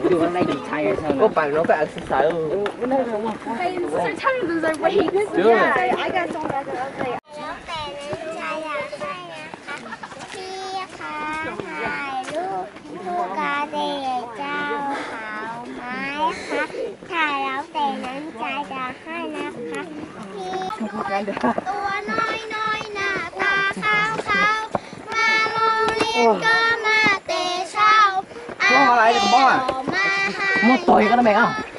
อยู่ข้างในอยู่ชายกันเชิง có bằng nó phải ăn sợ chưa I got some other ugly. แล้วแต่นั้นใจอยากให้นะคะพี่คะถ่ายรูปผู้กาเดชเจ้าขาวไม้ค่ะถ่ายแล้วแต่นั้นใจอยากให้นะคะพี่ตัวน้อยน้อยหน้าตาขาวขาวมาโรงเรียนก็มาแต่เช้ามาหาหมดต่อยก็ได้ไหมเอ้าเ